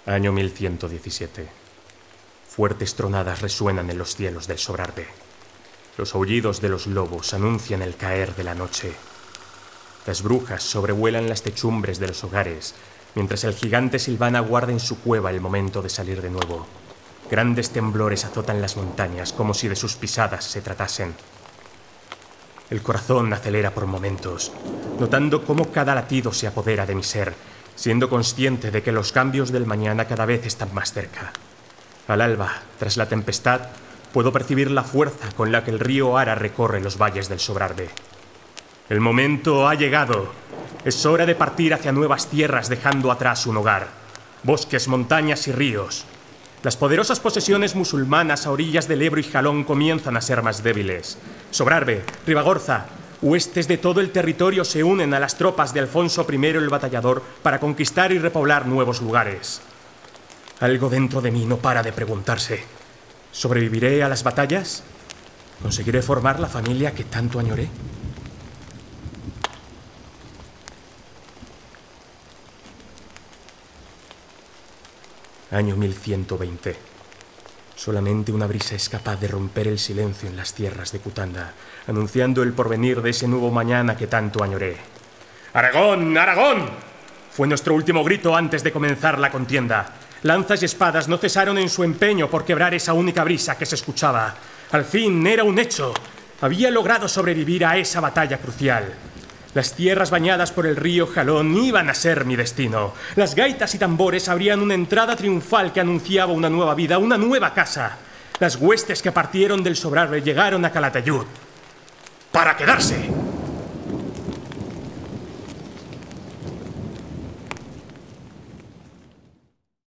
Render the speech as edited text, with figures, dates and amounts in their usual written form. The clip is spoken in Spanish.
Año 1117. Fuertes tronadas resuenan en los cielos del Sobrarbe. Los aullidos de los lobos anuncian el caer de la noche. Las brujas sobrevuelan las techumbres de los hogares, mientras el gigante Silván aguarda en su cueva el momento de salir de nuevo. Grandes temblores azotan las montañas como si de sus pisadas se tratasen. El corazón acelera por momentos, notando cómo cada latido se apodera de mi ser, siendo consciente de que los cambios del mañana cada vez están más cerca. Al alba, tras la tempestad, puedo percibir la fuerza con la que el río Ara recorre los valles del Sobrarbe. El momento ha llegado. Es hora de partir hacia nuevas tierras dejando atrás un hogar. Bosques, montañas y ríos. Las poderosas posesiones musulmanas a orillas del Ebro y Jalón comienzan a ser más débiles. Sobrarbe, Ribagorza, huestes de todo el territorio se unen a las tropas de Alfonso I el Batallador para conquistar y repoblar nuevos lugares. Algo dentro de mí no para de preguntarse: ¿sobreviviré a las batallas? ¿Conseguiré formar la familia que tanto añoré? Año 1120. Solamente una brisa es capaz de romper el silencio en las tierras de Cutanda, anunciando el porvenir de ese nuevo mañana que tanto añoré. ¡Aragón! ¡Aragón! Fue nuestro último grito antes de comenzar la contienda. Lanzas y espadas no cesaron en su empeño por quebrar esa única brisa que se escuchaba. Al fin era un hecho. Había logrado sobrevivir a esa batalla crucial. Las tierras bañadas por el río Jalón iban a ser mi destino. Las gaitas y tambores abrían una entrada triunfal que anunciaba una nueva vida, una nueva casa. Las huestes que partieron del Sobrarbe llegaron a Calatayud para quedarse.